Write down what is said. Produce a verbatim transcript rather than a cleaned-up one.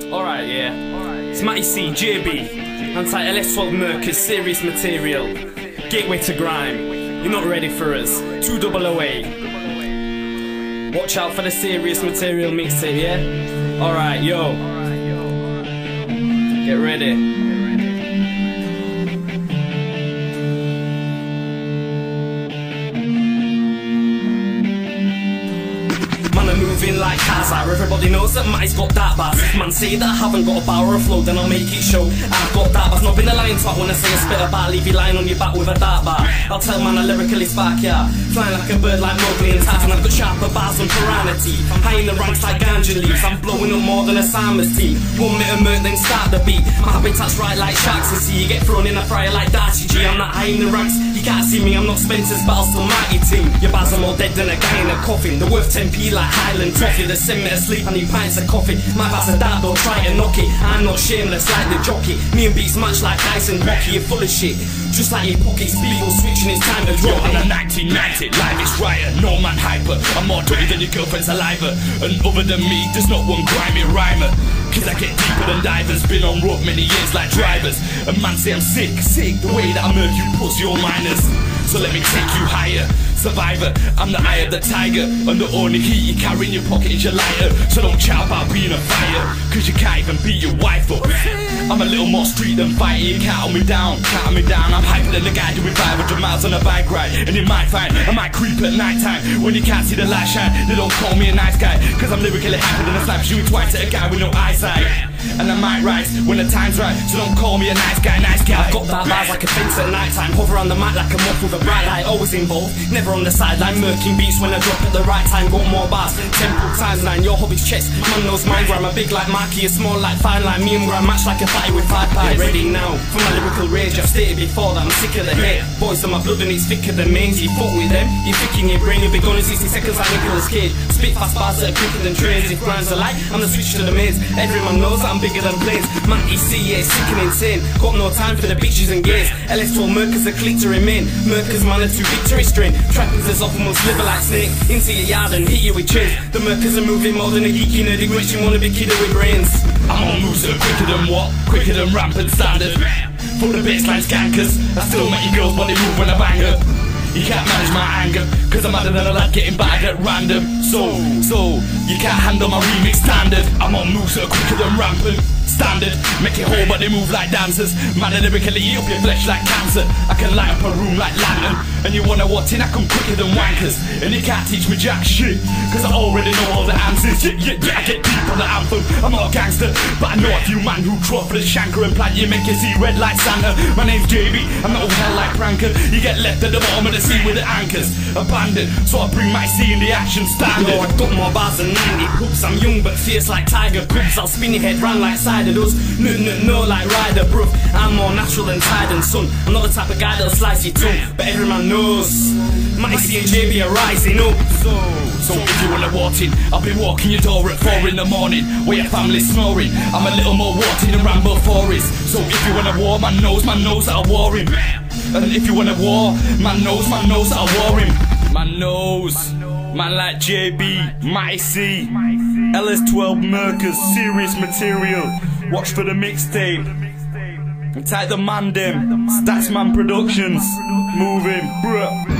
Alright, yeah. It's Matty C, J B, anti-L S twelve Mercus, serious material. Gateway to grime. You're not ready for us. two double oh eight. Watch out for the serious material mixtape, yeah? Alright, yo. Get ready. Moving like Hazard, everybody knows that Matty's got that bass. If man say that I haven't got a bar or a flow, then I'll make it show I've got that bass. Not been a lying twat when I say a spit a bar, leave you lying on your back with a dart bar. I'll tell man I lyrically spark, yeah. Flying like a bird like Mowgli and Tarzan, I've got sharper bars than piranha teeth. High in the ranks like ganja leaves, I'm blowing up more than a Sama's team. One minute murk, then start the beat. My habitat's right like sharks and see you get thrown in a fryer like Darcy G. I'm not high in the ranks, you can't see me, I'm not Spencer's, but I'll still mighty team. Your bars are more dead than a guy in a coffin. They're worth ten p like Highland toffee. They send me to sleep, I need pints of coffee. My bars are dark, don't try to knock it. I'm not shameless like the jockey. Me and beats match like ice and hockey. You're full of shit, just like your pockets. People switching, it's time to drop it. On a nineteen ninety, life is riot, no man hyper. I'm more dirty than your girlfriend's saliva. And other than me, there's not one grimy rhymer. Cause I get deeper than divers, been on road many years like drivers. And man say I'm sick, sick, the way that I murk you pussy all minors. So let me take you higher, survivor, I'm the eye of the tiger. And the only heat you carry in your pocket is your lighter. So don't chat about being a fighter, cause you can't even beat your wife up. I'm a little more street than fighter, you can't hold me down, can't hold me down. I'm hyper than the guy doing five hundred miles on a bike ride. And you might find I might creep at night time when you can't see the light shine. They don't call me a nice guy, cause I'm lyrically hyper than a slap shooting twice at a guy with no eyesight. And I might rise when the time's right, so don't call me a nice guy, nice guy. I've got that bars like a fence at night time. Hover on the mic like a moth with a bright light. Always involved, never on the sideline. Murking beats when I drop at the right time. Got more bars, temple times nine. Your hobby's chess, man knows mine. Gram a big like Marky, a small like fine line. Me and Gram match like a fight with five pies. Ready now for my lyrical rage. I've stated before that I'm sick of the hate. Boys on my blood and it's thicker than mange. You fuck with them, you thick in your brain. You'll be gone in sixty seconds like Nicolas Cage. Spit fast bars that are quicker than trains. If grinds are light, I'm the switch to the mains. Everyone knows that I'm bigger than planes. Matty C, yeah, it's sick and insane. Got no time for the bitches and gays. L S twelve Mercus, the clique to remain. Mercus man are too big to restrain. Trappers as often will sliver like snake into your yard and hit you with chains. The Mercus are moving more than a geeky nerdy rich. You wanna be kidded with brains. I'm on moves that are quicker than what? Quicker than rampant standard. Full of baseline skankers. I still make your girls body move when I bang her. You can't manage my anger, cause I'm madder than a lad getting battered at random. So, so, you can't handle my remix standard. I'm on moves that are quicker than rampant standard. Make it whole but they move like dancers. Madder lyrically eat up your flesh like cancer. I can light up a room like lantern. And you wanna watch it, I come quicker than wankers. And you can't teach me jack shit, cause I already know all the answers. Yeah, yeah, yeah, I get deep on the anthem. I'm not a gangster, but I know a few man who trot for the shanker and plant you, make you see red like Santa. My name's J B, I'm not all hell like Pranker. You get left at the bottom of the sea with the anchors abandoned, so I bring my C in the action standard. Yo, I got more bars than ninety hoops. I'm young but fierce like tiger cubs. I'll spin your head round like cider does. No, no, no, like Ryder, bruv. I'm more natural than tide and sun. I'm not the type of guy that'll slice your tongue, but every man knows Matty C and J B are rising up. So, so if you wanna walk in, I'll be walking your door at four in the morning, where your family's snoring. I'm a little more walking than Rambo four is. So if you wanna war, man knows, man knows that I'll war him. And if you wanna war, man knows, man knows that I'll war him. Man knows, man like J B, Matty C, L S twelve Mercus, serious material. Watch for the mixtape. And type the man dem, Statsman Productions. Moving, bruh.